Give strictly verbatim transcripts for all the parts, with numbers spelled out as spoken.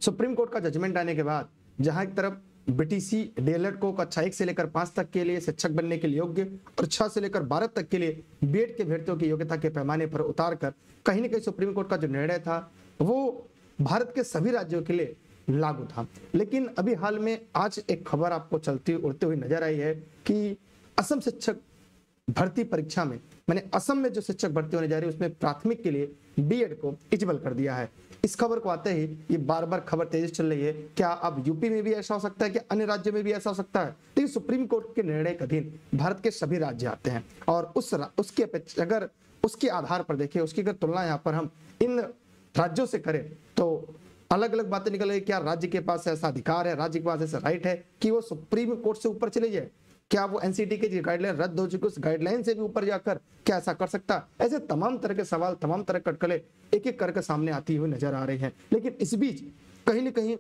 Supreme court का judgement आने के बाद जहां एक तरफ बीटीसी डीएलएड को कक्षा एक से लेकर पांच तक के लिए शिक्षक बनने के लिए योग्य और छह से लेकर बारह तक के लिए बीएड के अभ्यर्थियों की योग्यता के पैमाने पर उतार कर कहीं ना कहीं सुप्रीम कोर्ट का जो निर्णय था वो भारत के सभी राज्यों के लिए लागू था। लेकिन अभी हाल में आज एक खबर आपको चलती उड़ती हुई नजर आई है कि असम शिक्षक भर्ती परीक्षा में मैंने असम में जो शिक्षक भर्ती होने जा रही है उसमें प्राथमिक के लिए बीएड को इलिजिबल कर दिया है। इस खबर को आते ही ये बार बार खबर तेजी से चल रही है, क्या अब यूपी में भी ऐसा हो सकता है, क्या अन्य राज्यों में भी ऐसा हो सकता है? देखिए, सुप्रीम कोर्ट के निर्णय के अधीन भारत के सभी राज्य आते हैं और उस उसके अगर उसके आधार पर देखिए, उसकी अगर तुलना यहाँ पर हम इन राज्यों से करें तो अलग अलग बातें निकल रही। क्या राज्य के पास ऐसा अधिकार है, राज्य के पास ऐसा राइट है कि वो सुप्रीम कोर्ट से ऊपर चले जाए? क्या वो एनसीटी की गाइडलाइन रद्द हो चुकी उस गाइडलाइन से भी ऊपर जाकर क्या ऐसा कर सकता? ऐसे तमाम तरह के सवाल, तमाम तरह के कटकले एक एक करके सामने आती हुई नजर आ रही हैं। लेकिन इस बीच कहीं ना कहीं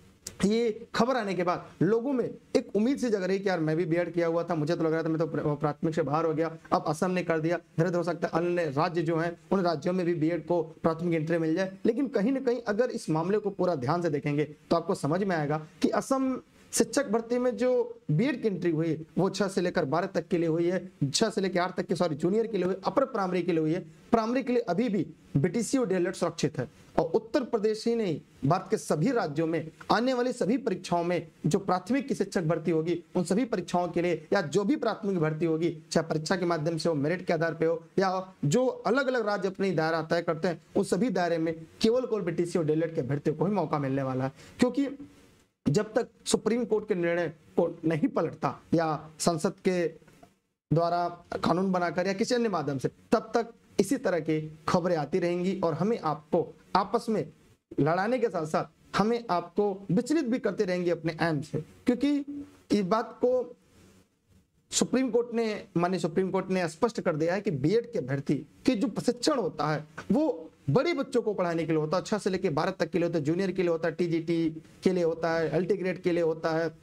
ये खबर आने के बाद लोगों में एक उम्मीद सी जग रही कि यार मैं भी बीएड किया हुआ था, मुझे तो लग रहा था मैं तो प्राथमिक से बाहर हो गया, अब असम ने कर दिया, धीरे हो सकता है अन्य राज्य जो हैं उन राज्यों में भी बीएड को प्राथमिक एंट्री मिल जाए। लेकिन कहीं ना कहीं अगर इस मामले को पूरा ध्यान से देखेंगे तो आपको समझ में आएगा कि असम शिक्षक भर्ती में जो बीएड की एंट्री हुई वो छह से लेकर बारह तक के लिए हुई है, छह से लेकर आठ तक के सॉरी जूनियर के लिए हुई, अपर प्राइमरी के लिए हुई है। प्राइमरी के लिए अभी भी बीटीसी और डीएलएड सुरक्षित है और उत्तर प्रदेश ही नहीं भारत के सभी राज्यों में आने वाली सभी परीक्षाओं में जो प्राथमिक की शिक्षक भर्ती होगी उन सभी परीक्षाओं के लिए या जो भी प्राथमिक भर्ती होगी, चाहे परीक्षा के माध्यम से हो, मेरिट के आधार पर हो या जो अलग अलग राज्य अपनी दायरा तय करते हैं, उन सभी दायरे में केवल केवल बीटीसी और डीएलएड के अभ्यर्थियों को ही मौका मिलने वाला है। क्योंकि जब तक सुप्रीम कोर्ट के निर्णय को नहीं पलटता या संसद के द्वारा कानून बनाकर या किसी अन्य माध्यम से, तब तक इसी तरह की खबरें आती रहेंगी और हमें आपको आपस में लड़ाने के साथ साथ हमें आपको विचलित भी करते रहेंगे अपने एम से। क्योंकि इस बात को सुप्रीम कोर्ट ने माननीय सुप्रीम कोर्ट ने स्पष्ट कर दिया है कि बीएड के अभ्यर्थी की जो प्रशिक्षण होता है वो बड़े बच्चों को पढ़ाने के लिए होता है, छह से लेकर बारह तक के लिए होता है, जूनियर के लिए होता है, टीजीटी के लिए होता है, एलटी ग्रेड के लिए होता है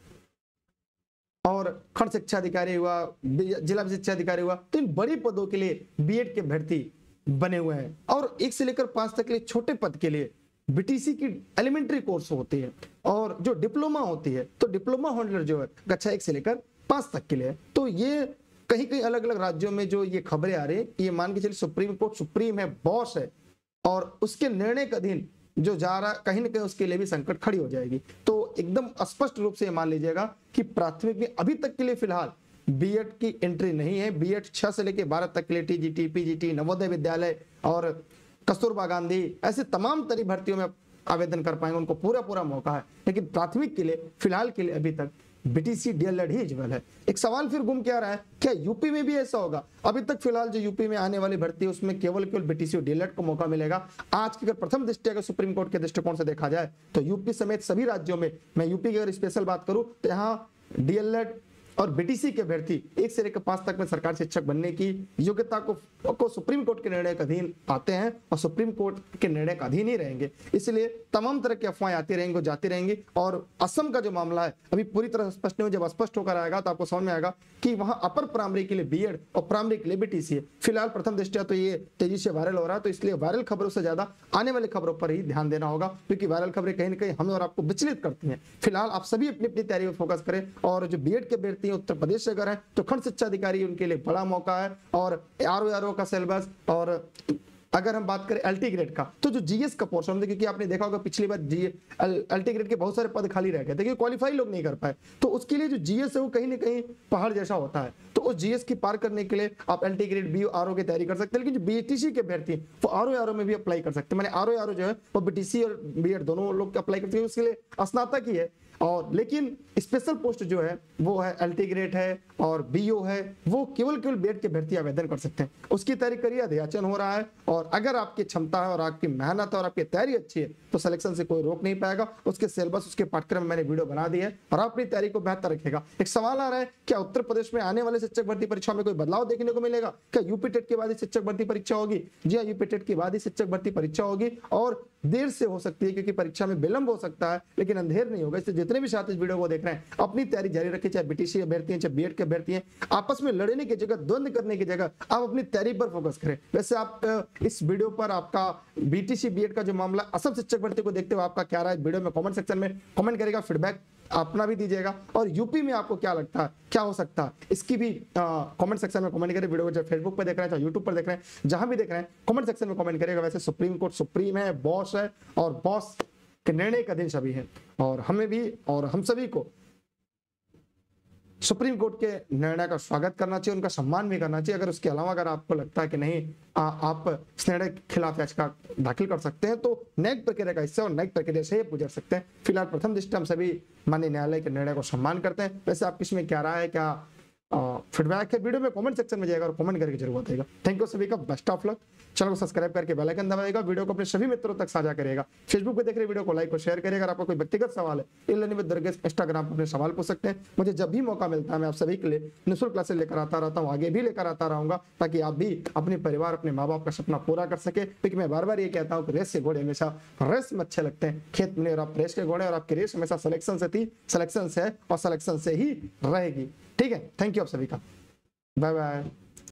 और खंड शिक्षा अधिकारी हुआ, जिला शिक्षा अधिकारी हुआ, तो इन बड़े पदों के लिए बीएड के अभ्यर्थी बने हुए हैं। और एक से लेकर पांच तक के लिए छोटे पद के लिए बीटीसी की एलिमेंट्री कोर्स होती है और जो डिप्लोमा होती है तो डिप्लोमा होल्डर जो है कक्षा एक से लेकर पांच तक के लिए। तो ये कहीं कहीं अलग अलग राज्यों में जो ये खबरें आ रही है, ये मान के चलिए सुप्रीम कोर्ट सुप्रीम है, बॉस है और उसके निर्णय के अधीन जो जा रहा कहीं ना कहीं उसके लिए भी संकट खड़ी हो जाएगी। तो एकदम स्पष्ट रूप से मान लीजिएगा कि प्राथमिक में अभी तक के लिए फिलहाल बीएड की एंट्री नहीं है। बीएड छह से लेकर बारह तक के लिए टीजीटी, पीजीटी, नवोदय विद्यालय और कस्तूरबा गांधी ऐसे तमाम तरह भर्तियों में आवेदन कर पाएंगे, उनको पूरा पूरा मौका है। लेकिन प्राथमिक के लिए फिलहाल के लिए अभी तक बीटीसी डीएलएड ही एलिजिबल है। एक सवाल फिर घूम के आ रहा है, क्या यूपी में भी ऐसा होगा? अभी तक फिलहाल जो यूपी में आने वाली भर्ती है उसमें केवल केवल बीटीसी और डीएलएड को मौका मिलेगा। आज की अगर प्रथम दृष्टि अगर सुप्रीम कोर्ट के दृष्टिकोण से देखा जाए तो यूपी समेत सभी राज्यों में, मैं यूपी की अगर स्पेशल बात करूं तो यहाँ डीएलएड और बीटीसी के अभ्यर्थी एक से लेकर पांच तक में सरकारी शिक्षक बनने की योग्यता को, को सुप्रीम कोर्ट के निर्णय के अधीन आते हैं और सुप्रीम कोर्ट के निर्णय का अधीन ही रहेंगे। इसलिए तमाम तरह की अफवाहें आती रहेंगी और जाती रहेंगी। और असम का जो मामला है अभी पूरी तरह स्पष्ट नहीं हो, जब स्पष्ट होकर आएगा तो आपको समझ में आएगा कि वहां अपर प्राइमरी के लिए बीएड और प्राइमरी के लिए बीटीसी है। फिलहाल प्रथम दृष्टिया तो ये तेजी से वायरल हो रहा है, तो इसलिए वायरल खबरों से ज्यादा आने वाली खबरों पर ही ध्यान देना होगा, क्योंकि वायरल खबरें कहीं ना कहीं हमें और आपको विचलित करती हैं। फिलहाल आप सभी अपनी अपनी तैयारी पर फोकस करें और जो बीएड के अभ्यर्थी हैं उत्तर प्रदेश से अगर है तो खंड शिक्षा अधिकारी उनके लिए बड़ा मौका है। और आरओ आरओ का सिलेबस, और अगर हम बात करें एलटी ग्रेड का तो जो जीएस का पोर्शन, क्योंकि आपने देखा होगा पिछली बार जी एलटी ग्रेड के बहुत सारे पद खाली रह गए थे, क्वालिफाई लोग नहीं कर पाए, तो उसके लिए जो जीएस है वो कहीं ना कहीं पहाड़ जैसा होता है। तो उस जीएस की पार करने के लिए आप एलटी ग्रेड बी आरओ की तैयारी कर सकते हैं। लेकिन जो बीटीसी के अभ्यर्थी वो आरओ आरओ में भी अप्लाई कर सकते हैं। मैंने आरओ आरओ जो है वो बीटीसी और बीएड दोनों लोग अप्लाई करते हैं, उसके लिए स्नातक ही है। और लेकिन स्पेशल पोस्ट जो है वो है एलटी ग्रेड है और बीओ है, वो केवल केवल बीएड के अभ्यर्थी आवेदन कर सकते हैं। उसकी तैयारी करिए, अध्याचन हो रहा है और अगर आपकी क्षमता है और आपकी मेहनत है और आपकी तैयारी अच्छी है तो सिलेक्शन से कोई रोक नहीं पाएगा। उसके सिलेबस, उसके पाठ्यक्रम मैंने वीडियो बना दी है और आप अपनी तैयारी को बेहतर रखेगा। एक सवाल आ रहा है, क्या उत्तर प्रदेश में आने वाले शिक्षक भर्ती परीक्षा में कोई बदलाव देखने को मिलेगा? क्या यूपी टेट के बाद ही शिक्षक भर्ती परीक्षा होगी? जी हाँ, यूपी टेट के बाद ही शिक्षक भर्ती परीक्षा होगी और देर से हो सकती है क्योंकि परीक्षा में विलंब हो सकता है, लेकिन अंधेर नहीं होगा। इससे जितने भी छात्र इस वीडियो को देख रहे हैं अपनी तैयारी जारी रखें, चाहे बीटीसी अभ्यर्थी हैं चाहे बीएड के अभ्यर्थी हैं। आपस में लड़ने की जगह, द्वंद्व करने की जगह आप अपनी तैयारी पर फोकस करें। वैसे आप इस वीडियो पर आपका बीटीसी बीएड का जो मामला असम शिक्षक भर्ती को देखते हुए आपका क्या रहा है वीडियो में कमेंट सेक्शन में कमेंट करेगा, फीडबैक अपना भी दीजिएगा। और यूपी में आपको क्या लगता है क्या हो सकता है इसकी भी कमेंट सेक्शन में कमेंट करें। वीडियो को चाहे फेसबुक पर देख रहे हैं चाहे यूट्यूब पर देख रहे हैं, जहां भी देख रहे हैं कमेंट सेक्शन में कमेंट करेगा। वैसे सुप्रीम कोर्ट सुप्रीम है, बॉस है और बॉस के निर्णय का दिन सभी है और हमें भी और हम सभी को सुप्रीम कोर्ट के निर्णय का स्वागत करना चाहिए, उनका सम्मान भी करना चाहिए। अगर उसके अलावा अगर आपको लगता है कि नहीं आ, आप इस निर्णय के खिलाफ याचिका दाखिल कर सकते हैं तो न्यायिक प्रक्रिया का हिस्सा और न्यायिक प्रक्रिया से गुजर सकते हैं। फिलहाल प्रथम दृष्टया हम सभी माननीय न्यायालय के निर्णय को सम्मान करते हैं। वैसे आपकी इसमें क्या राय है, क्या फीडबैक है, वीडियो में कमेंट सेक्शन में जाएगा और कमेंट करके जरूर बताइएगा। थैंक यू सभी का, बेस्ट ऑफ लक। चैनल को सब्सक्राइब करके बेल आइकन दबाइएगा, वीडियो को अपने सभी मित्रों तक साझा करिएगा। फेसबुक पे देख रहे वीडियो को लाइक और शेयर करिएगा। अगर आपका कोई व्यक्तिगत सवाल है इन विद दुर्गेश इंस्टाग्राम पर अपने सवाल पूछ सकते हैं। मुझे जब भी मौका मिलता है मैं आप सभी के लिए निःशुल्क क्लासेस लेकर आता रहता हूँ, आगे भी लेकर आता रहूंगा ताकि आप भी अपने परिवार अपने माँ बाप का सपना पूरा कर सके। क्योंकि मैं बार बार ये कहता हूँ कि रेस के घोड़े हमेशा रेस में अच्छे लगते हैं, खेत में और आप रेस के घोड़े और आपकी रेस हमेशा सिलेक्शन से थी, सिलेक्शन से है और सिलेक्शन से ही रहेगी। ठीक है, थैंक यू आप सभी का, बाय बाय।